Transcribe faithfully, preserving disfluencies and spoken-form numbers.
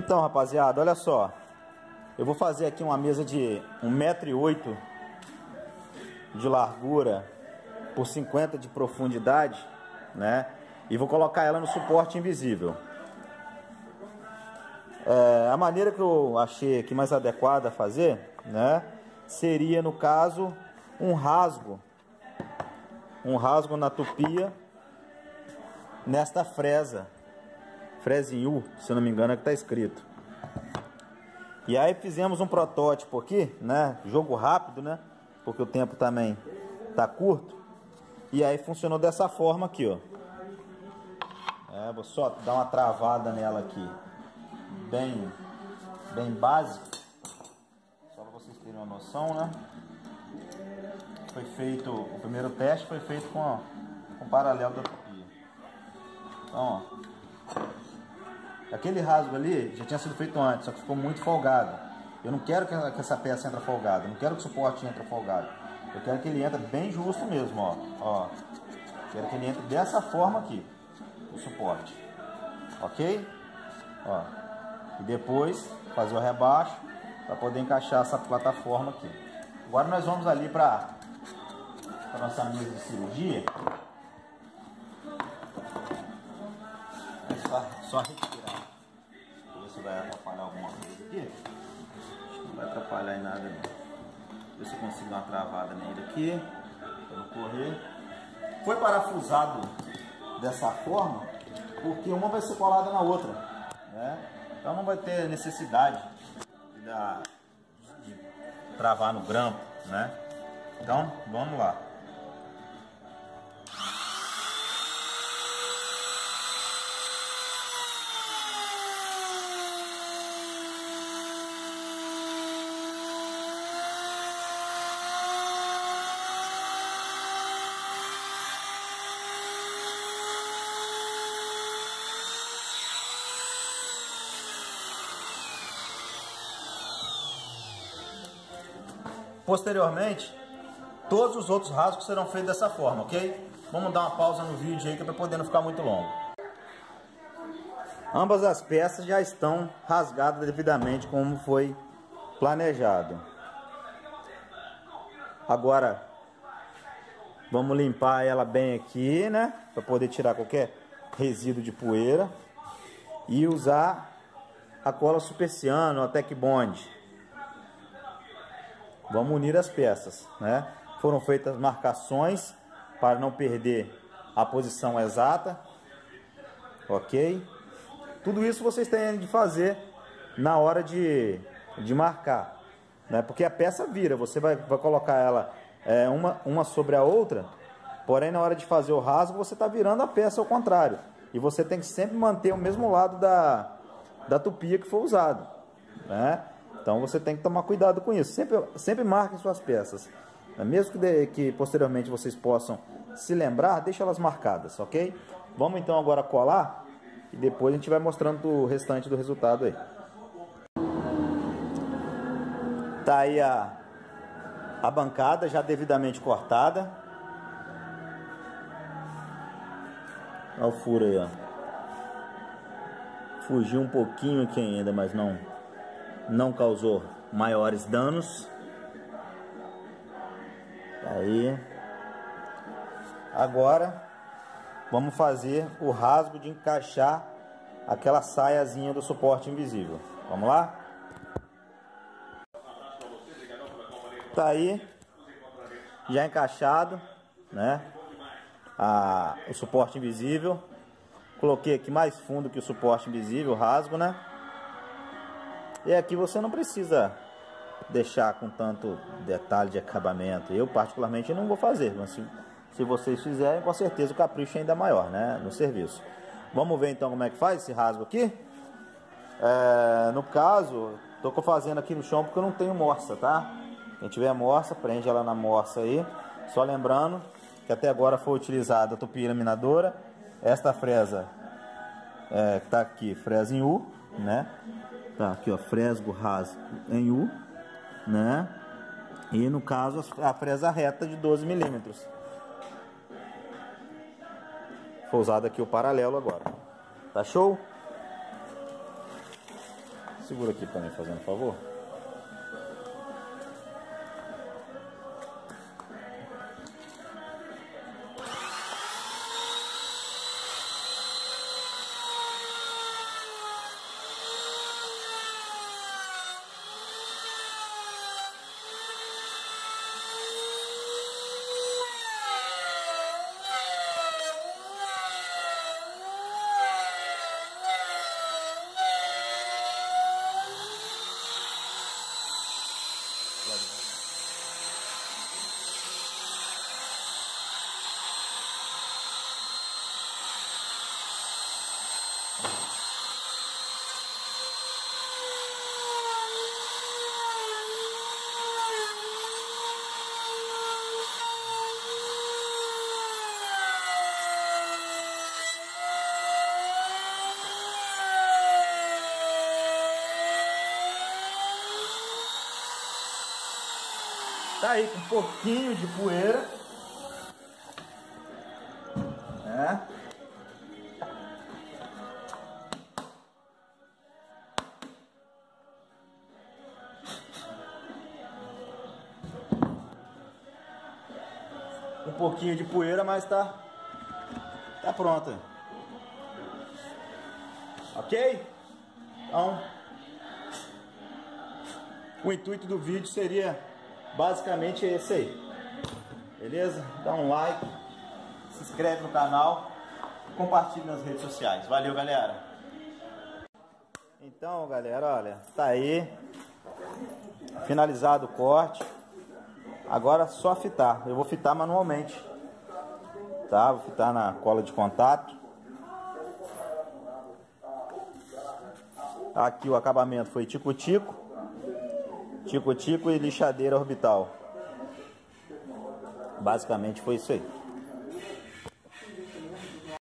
Então, rapaziada, olha só. Eu vou fazer aqui uma mesa de um metro e oito de largura por cinquenta de profundidade, né? E vou colocar ela no suporte invisível. É, a maneira que eu achei aqui mais adequada a fazer, né, seria, no caso, um rasgo. Um rasgo na tupia nesta fresa. Fresa em U, se eu não me engano, é que está escrito. E aí fizemos um protótipo aqui, né? Jogo rápido, né? Porque o tempo também tá curto. E aí funcionou dessa forma aqui, ó. É, vou só dar uma travada nela aqui. Bem, bem básico. Só para vocês terem uma noção, né? Foi feito, o primeiro teste foi feito com, ó, com o paralelo da tupia. Então, ó. Aquele rasgo ali já tinha sido feito antes, só que ficou muito folgado. Eu não quero que essa peça entre folgada, não quero que o suporte entre folgado. Eu quero que ele entre bem justo mesmo, ó. Ó. Quero que ele entre dessa forma aqui, o suporte. Ok? Ó. E depois fazer o rebaixo para poder encaixar essa plataforma aqui. Agora nós vamos ali para a nossa mesa de cirurgia. É só, só retirar. Se vai atrapalhar alguma coisa aqui. Acho que não vai atrapalhar em nada não. Ver se eu consigo dar uma travada nele aqui para não correr. Foi parafusado dessa forma porque uma vai ser colada na outra, né? Então não vai ter necessidade de, dar, de travar no grampo, né? Então vamos lá. Posteriormente, todos os outros rasgos serão feitos dessa forma, ok? Vamos dar uma pausa no vídeo aí, que é para poder não ficar muito longo. Ambas as peças já estão rasgadas devidamente como foi planejado. Agora, vamos limpar ela bem aqui, né? Para poder tirar qualquer resíduo de poeira. E usar a cola Super Ciano, a Tec Bond. Vamos unir as peças, né? Foram feitas marcações para não perder a posição exata, ok? Tudo isso vocês têm de fazer na hora de, de marcar, né? Porque a peça vira, você vai, vai colocar ela é, uma, uma sobre a outra, porém na hora de fazer o rasgo você está virando a peça ao contrário. E você tem que sempre manter o mesmo lado da, da tupia que foi usado, né? Então você tem que tomar cuidado com isso. Sempre, sempre marquem suas peças. Mesmo que, de, que posteriormente vocês possam se lembrar, deixa elas marcadas, ok? Vamos então agora colar e depois a gente vai mostrando o restante do resultado aí. Tá aí a, a bancada já devidamente cortada. Olha o furo aí, ó. Fugiu um pouquinho aqui ainda, mas não... não causou maiores danos. Aí, agora vamos fazer o rasgo de encaixar aquela saiazinha do suporte invisível. Vamos lá? Tá aí, já encaixado, né? A, o suporte invisível. Coloquei aqui mais fundo que o suporte invisível, o rasgo, né? E aqui você não precisa deixar com tanto detalhe de acabamento. Eu particularmente não vou fazer, mas se, se vocês fizerem, com certeza o capricho é ainda maior, né, no serviço. Vamos ver então como é que faz esse rasgo aqui. É, no caso, estou fazendo aqui no chão porque eu não tenho morsa, tá? Quem tiver morsa, prende ela na morsa aí. Só lembrando que até agora foi utilizada a tupia laminadora. Esta fresa é, que está aqui, fresa em U, né? Tá aqui, ó, fresgo rasgo em U, né? E no caso a fresa reta de doze milímetros. Foi usado aqui o paralelo agora. Tá show? Segura aqui para mim, fazendo um favor. Tá aí com um pouquinho de poeira, né? Um pouquinho de poeira, mas tá, tá pronta. Ok? Então, o intuito do vídeo seria basicamente esse aí, beleza? Dá um like, se inscreve no canal, compartilhe nas redes sociais. Valeu, galera! Então, galera, olha, tá aí, finalizado o corte. Agora só fitar. Eu vou fitar manualmente, tá? Vou fitar na cola de contato. Aqui o acabamento foi tico-tico. Tico-tico e lixadeira orbital. Basicamente foi isso aí.